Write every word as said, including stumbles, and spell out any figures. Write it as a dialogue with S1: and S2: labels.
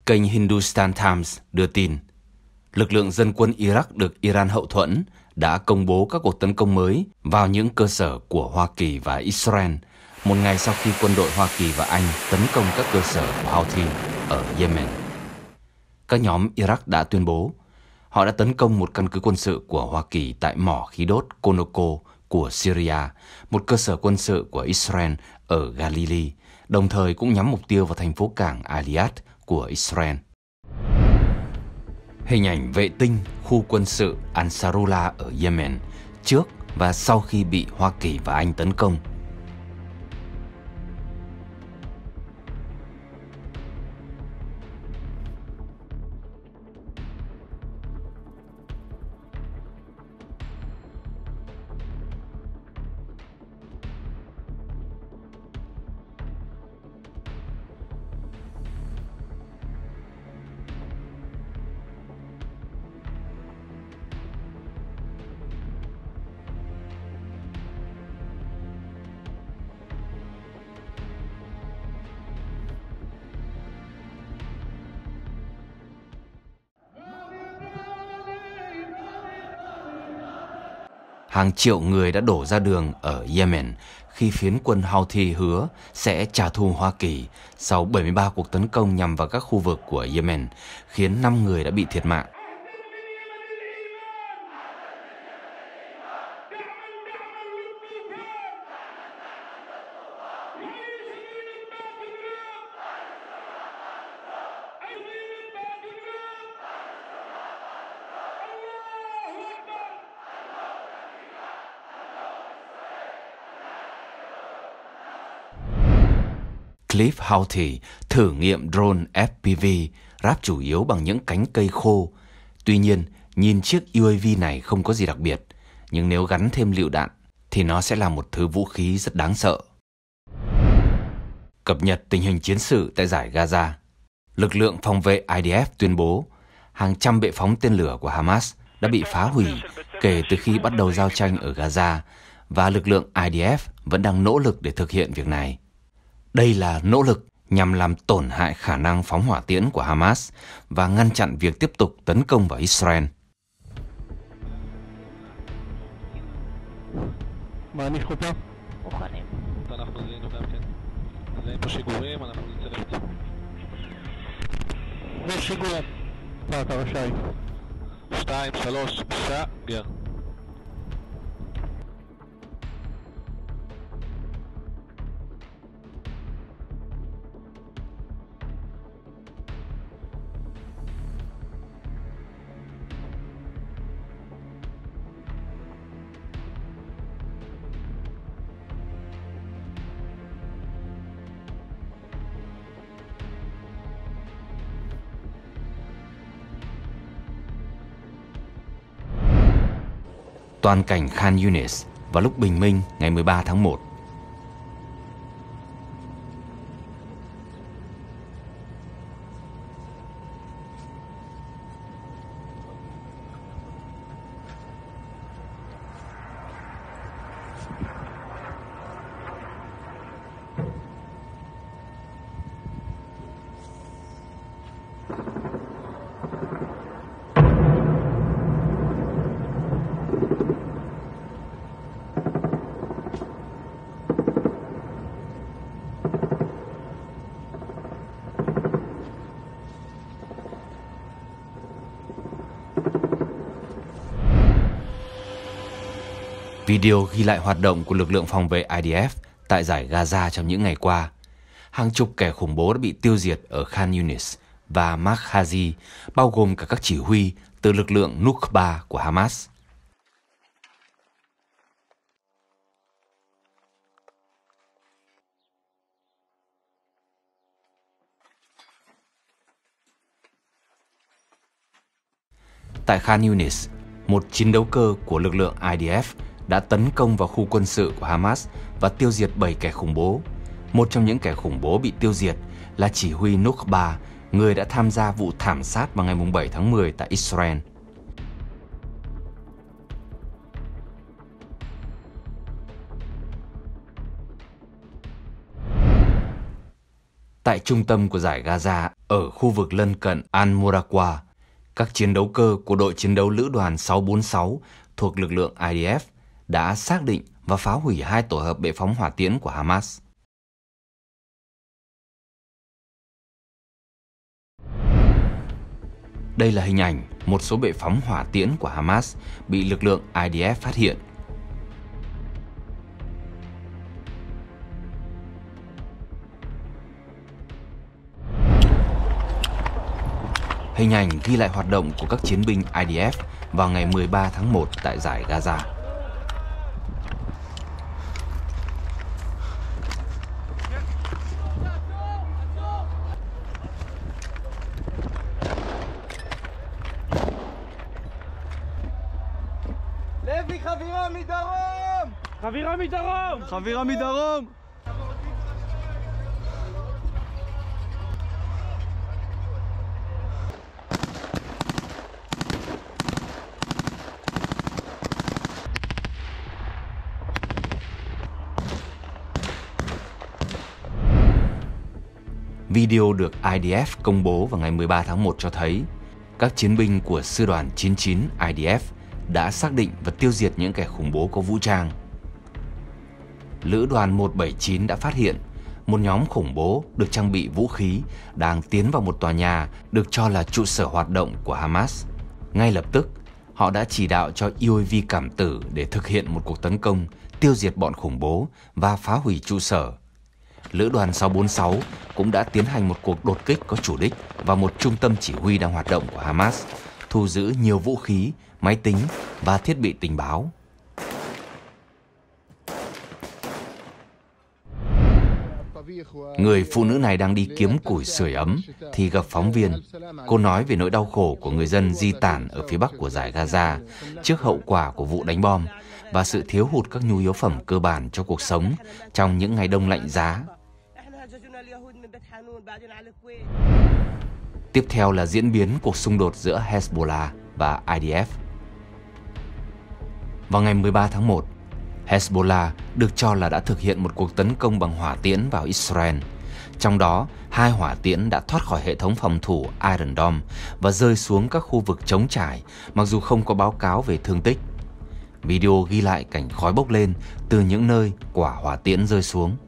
S1: Kênh Hindustan Times đưa tin, lực lượng dân quân Iraq được Iran hậu thuẫn đã công bố các cuộc tấn công mới vào những cơ sở của Hoa Kỳ và Israel, một ngày sau khi quân đội Hoa Kỳ và Anh tấn công các cơ sở của Houthi ở Yemen. Các nhóm Iraq đã tuyên bố họ đã tấn công một căn cứ quân sự của Hoa Kỳ tại mỏ khí đốt Conoco của Syria, một cơ sở quân sự của Israel ở Galilee, đồng thời cũng nhắm mục tiêu vào thành phố cảng Aliad của Israel. Hình ảnh vệ tinh khu quân sự Ansarullah ở Yemen trước và sau khi bị Hoa Kỳ và Anh tấn công. Hàng triệu người đã đổ ra đường ở Yemen khi phiến quân Houthi hứa sẽ trả thù Hoa Kỳ sau bảy mươi ba cuộc tấn công nhằm vào các khu vực của Yemen, khiến năm người đã bị thiệt mạng. Cliff Houthi thử nghiệm drone F P V ráp chủ yếu bằng những cánh cây khô. Tuy nhiên, nhìn chiếc U A V này không có gì đặc biệt, nhưng nếu gắn thêm lựu đạn thì nó sẽ là một thứ vũ khí rất đáng sợ. Cập nhật tình hình chiến sự tại giải Gaza. Lực lượng phòng vệ I D F tuyên bố hàng trăm bệ phóng tên lửa của Hamas đã bị phá hủy kể từ khi bắt đầu giao tranh ở Gaza, và lực lượng I D F vẫn đang nỗ lực để thực hiện việc này. Đây là nỗ lực nhằm làm tổn hại khả năng phóng hỏa tiễn của Hamas và ngăn chặn việc tiếp tục tấn công vào Israel. Toàn cảnh Khan Yunis vào lúc bình minh ngày mười ba tháng một. Video ghi lại hoạt động của lực lượng phòng vệ I D F tại giải Gaza trong những ngày qua. Hàng chục kẻ khủng bố đã bị tiêu diệt ở Khan Yunis và Makhazi, bao gồm cả các chỉ huy từ lực lượng Nukba của Hamas. Tại Khan Yunis, một chiến đấu cơ của lực lượng I D F đã tấn công vào khu quân sự của Hamas và tiêu diệt bảy kẻ khủng bố. Một trong những kẻ khủng bố bị tiêu diệt là chỉ huy Nukba, người đã tham gia vụ thảm sát vào ngày bảy tháng mười tại Israel. Tại trung tâm của giải Gaza, ở khu vực lân cận Al-Murakwa, các chiến đấu cơ của đội chiến đấu lữ đoàn sáu bốn sáu thuộc lực lượng i đê ép đã xác định và phá hủy hai tổ hợp bệ phóng hỏa tiễn của Hamas. Đây là hình ảnh một số bệ phóng hỏa tiễn của Hamas bị lực lượng i đê ép phát hiện. Hình ảnh ghi lại hoạt động của các chiến binh i đê ép vào ngày mười ba tháng một tại giải Gaza.
S2: Levi, חבירה מדרום! חבירה מדרום! חבירה מדרום!
S1: Video được i đê ép công bố vào ngày mười ba tháng một cho thấy các chiến binh của sư đoàn chín chín i đê ép đã xác định và tiêu diệt những kẻ khủng bố có vũ trang. Lữ đoàn một bảy chín đã phát hiện một nhóm khủng bố được trang bị vũ khí đang tiến vào một tòa nhà được cho là trụ sở hoạt động của Hamas. Ngay lập tức, họ đã chỉ đạo cho u a vê cảm tử để thực hiện một cuộc tấn công, tiêu diệt bọn khủng bố và phá hủy trụ sở. Lữ đoàn sáu bốn sáu cũng đã tiến hành một cuộc đột kích có chủ đích vào một trung tâm chỉ huy đang hoạt động của Hamas, thu giữ nhiều vũ khí, máy tính và thiết bị tình báo. Người phụ nữ này đang đi kiếm củi sưởi ấm thì gặp phóng viên. Cô nói về nỗi đau khổ của người dân di tản ở phía bắc của giải Gaza trước hậu quả của vụ đánh bom và sự thiếu hụt các nhu yếu phẩm cơ bản cho cuộc sống trong những ngày đông lạnh giá. Tiếp theo là diễn biến cuộc xung đột giữa Hezbollah và i đê ép. Vào ngày mười ba tháng một, Hezbollah được cho là đã thực hiện một cuộc tấn công bằng hỏa tiễn vào Israel. Trong đó, hai hỏa tiễn đã thoát khỏi hệ thống phòng thủ Iron Dome và rơi xuống các khu vực trống trải, mặc dù không có báo cáo về thương tích. Video ghi lại cảnh khói bốc lên từ những nơi quả hỏa tiễn rơi xuống.